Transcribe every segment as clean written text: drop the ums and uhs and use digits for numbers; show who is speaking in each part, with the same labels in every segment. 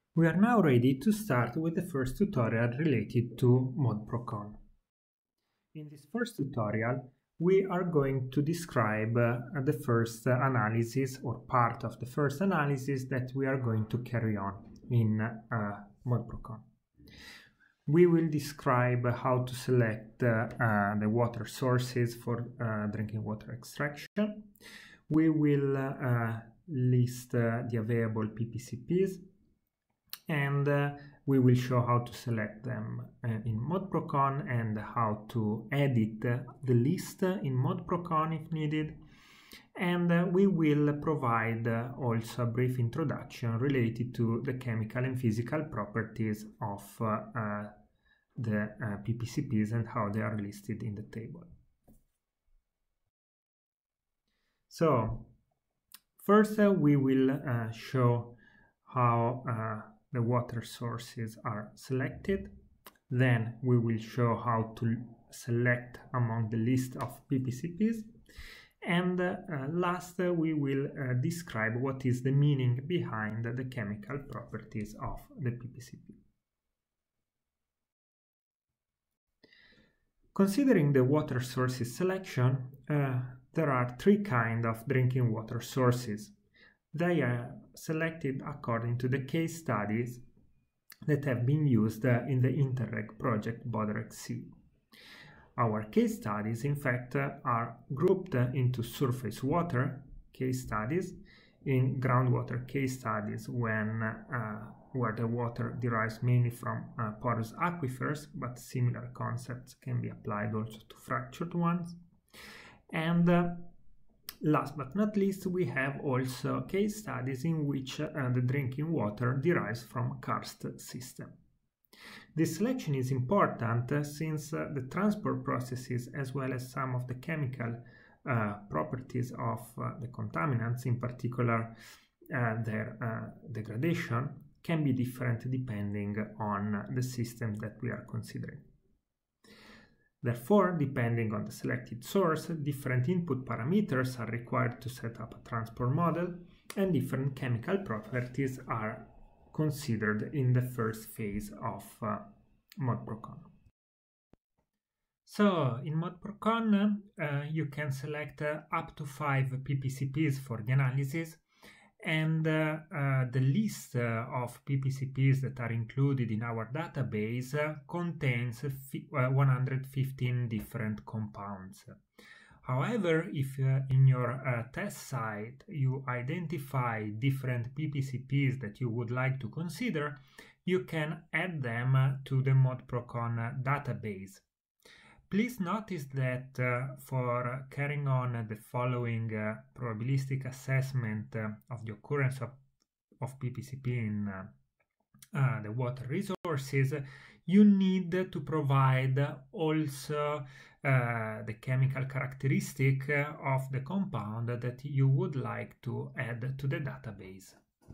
Speaker 1: We are now ready to start with the first tutorial related to ModProCon. In this first tutorial, we are going to describe the first analysis or part of the first analysis that we are going to carry on in ModProCon. We will describe how to select the water sources for drinking water extraction. We will list the available PPCPs, and we will show how to select them in ModProCon and how to edit the list in ModProCon if needed. And we will provide also a brief introduction related to the chemical and physical properties of the PPCPs and how they are listed in the table. So first we will show how the water sources are selected. Then we will show how to select among the list of PPCPs. And last, we will describe what is the meaning behind the chemical properties of the PPCP. Considering the water sources selection, there are three kinds of drinking water sources. They are selected according to the case studies that have been used in the Interreg project BODREG-C. Our case studies, in fact, are grouped into surface water case studies, in groundwater case studies where the water derives mainly from porous aquifers, but similar concepts can be applied also to fractured ones. And last but not least, we have also case studies in which the drinking water derives from karst system. This selection is important since the transport processes as well as some of the chemical properties of the contaminants, in particular their degradation, can be different depending on the system that we are considering. Therefore, depending on the selected source, different input parameters are required to set up a transport model, and different chemical properties are considered in the first phase of ModProCon. So, in ModProCon, you can select up to 5 PPCPs for the analysis, and the list of PPCPs that are included in our database contains 115 different compounds. However, if in your test site you identify different PPCPs that you would like to consider, you can add them to the ModProCon database. Please notice that for carrying on the following probabilistic assessment of the occurrence of PPCP in the water resources, you need to provide also the chemical characteristic of the compound that you would like to add to the database.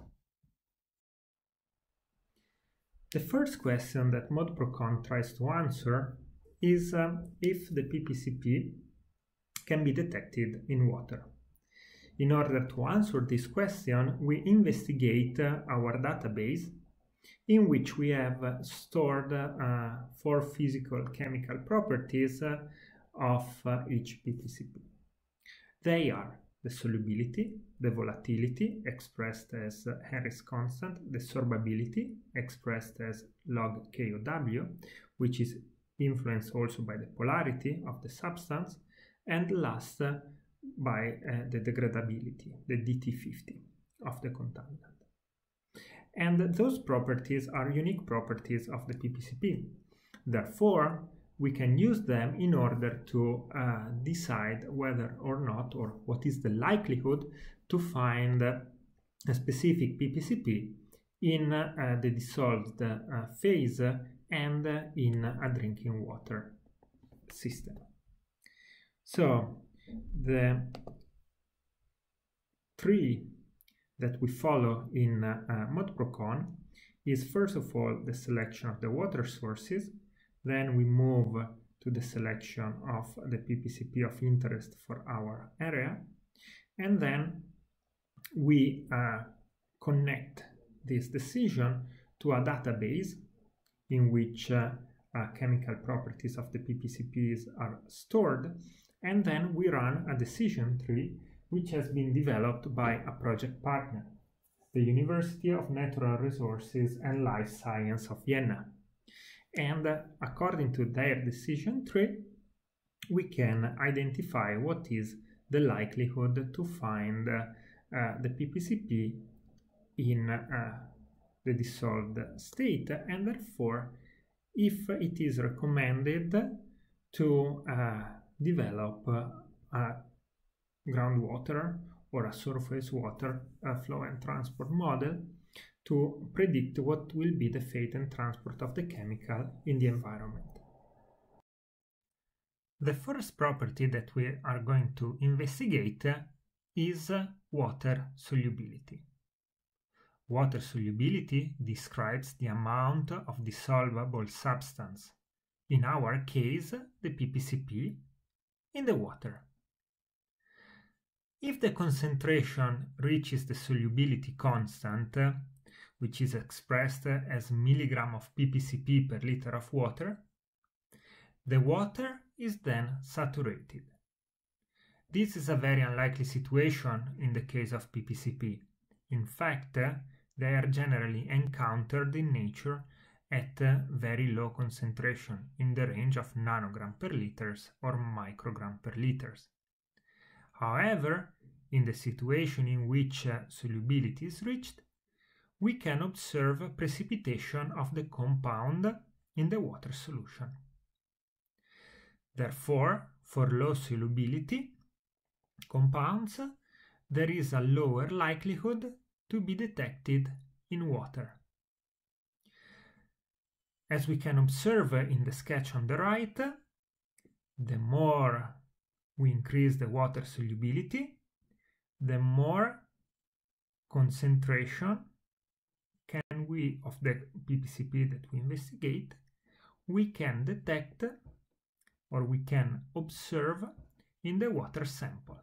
Speaker 1: The first question that ModProCon tries to answer is if the PPCP can be detected in water. In order to answer this question, we investigate our database, in which we have stored 4 physical chemical properties of each PPCP. They are the solubility, the volatility, expressed as Henry's constant, the sorbability, expressed as log KOW, which is influenced also by the polarity of the substance, and last by the degradability, the DT50 of the contaminant. And those properties are unique properties of the PPCP. Therefore, we can use them in order to decide whether or not, or what is the likelihood to find a specific PPCP in the dissolved phase and in a drinking water system. So the tree that we follow in ModProCon is first of all the selection of the water sources, then we move to the selection of the PPCP of interest for our area, and then we connect this decision to a database in which chemical properties of the PPCPs are stored, and then we run a decision tree which has been developed by a project partner, the University of Natural Resources and Life Science of Vienna. And according to their decision tree, we can identify what is the likelihood to find the PPCP in the dissolved state, and therefore if it is recommended to develop a groundwater or a surface water flow and transport model to predict what will be the fate and transport of the chemical in the environment. The first property that we are going to investigate is water solubility. Water solubility describes the amount of dissolvable substance, in our case the PPCP, in the water. If the concentration reaches the solubility constant, which is expressed as milligram of PPCP per liter of water, the water is then saturated. This is a very unlikely situation in the case of PPCP. In fact, they are generally encountered in nature at very low concentration, in the range of nanogram per liters or microgram per liters. However, in the situation in which solubility is reached, we can observe precipitation of the compound in the water solution. Therefore, for low solubility compounds, there is a lower likelihood to be detected in water. As we can observe in the sketch on the right, the more we increase the water solubility, the more concentration of the PPCP that we investigate, we can detect or we can observe in the water sample.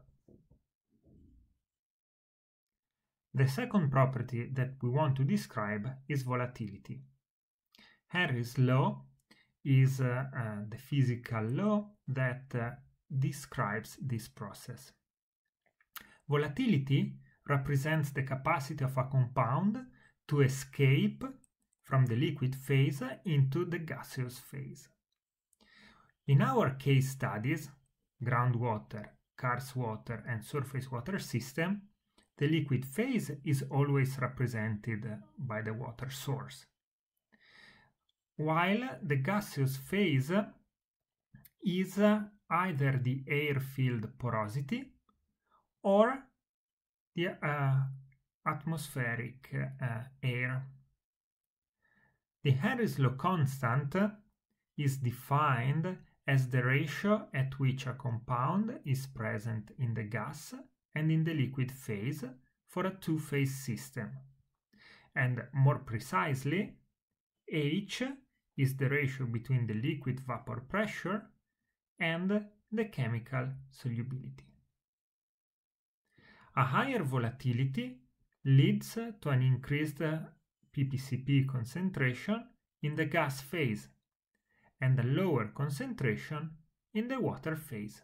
Speaker 1: The second property that we want to describe is volatility. Henry's law is the physical law that describes this process. Volatility represents the capacity of a compound to escape from the liquid phase into the gaseous phase. In our case studies, groundwater, Karst water and surface water system, the liquid phase is always represented by the water source, while the gaseous phase is either the air-filled porosity or the atmospheric air. The Henry's law constant is defined as the ratio at which a compound is present in the gas and in the liquid phase for a two-phase system. And more precisely, H is the ratio between the liquid vapor pressure and the chemical solubility. A higher volatility leads to an increased PPCP concentration in the gas phase and a lower concentration in the water phase.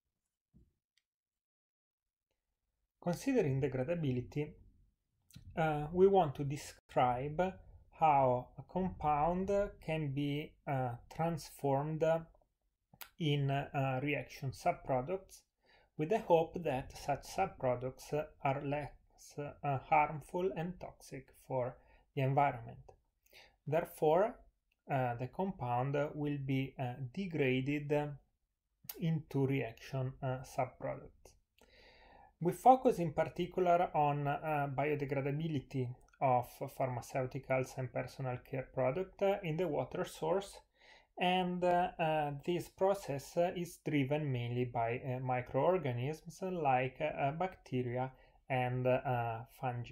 Speaker 1: Considering degradability, we want to describe how a compound can be transformed in reaction subproducts, with the hope that such subproducts are less harmful and toxic for the environment. Therefore, the compound will be degraded into reaction subproducts. We focus in particular on biodegradability of pharmaceuticals and personal care products in the water source, and this process is driven mainly by microorganisms like bacteria and fungi.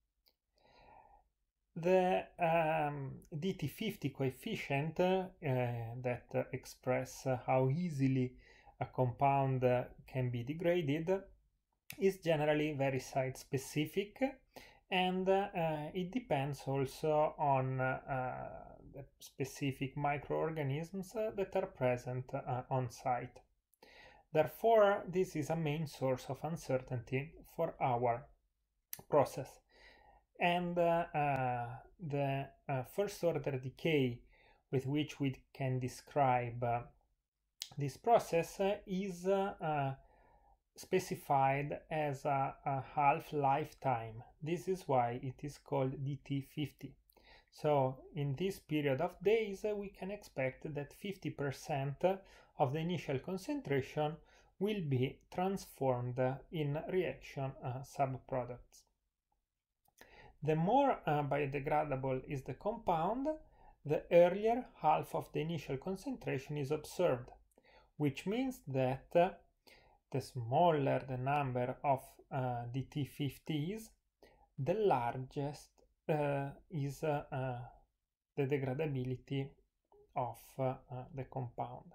Speaker 1: The DT50 coefficient that express how easily a compound can be degraded is generally very site-specific and it depends also on the specific microorganisms that are present on site. Therefore, this is a main source of uncertainty for our process. And the first order decay with which we can describe this process is specified as a half-life time. This is why it is called DT50. So in this period of days, we can expect that 50% of the initial concentration will be transformed in reaction subproducts. The more biodegradable is the compound, the earlier half of the initial concentration is observed, which means that the smaller the number of DT50s, the largest is the degradability of the compound.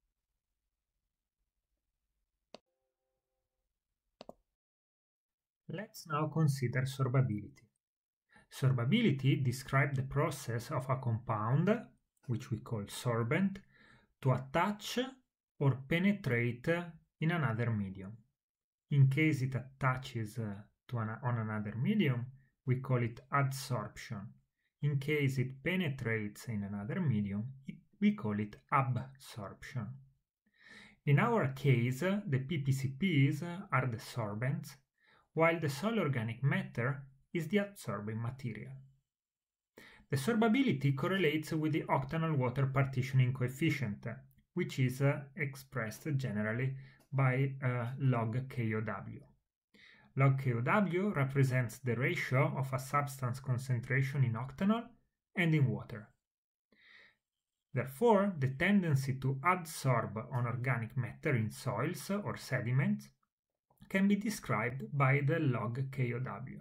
Speaker 1: Let's now consider sorbability. Sorbability describes the process of a compound, which we call sorbent, to attach or penetrate in another medium. In case it attaches on another medium, we call it adsorption. In case it penetrates in another medium, we call it absorption. In our case, the PPCPs are the sorbents, while the solid organic matter is the adsorbing material. The sorbability correlates with the octanol water partitioning coefficient, which is expressed generally by log KOW. Log KOW represents the ratio of a substance concentration in octanol and in water. Therefore, the tendency to adsorb on organic matter in soils or sediments can be described by the log KOW.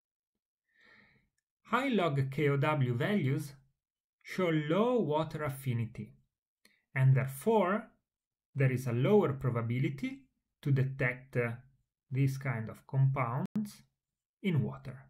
Speaker 1: High log KOW values show low water affinity, and therefore there is a lower probability to detect this kind of compounds in water.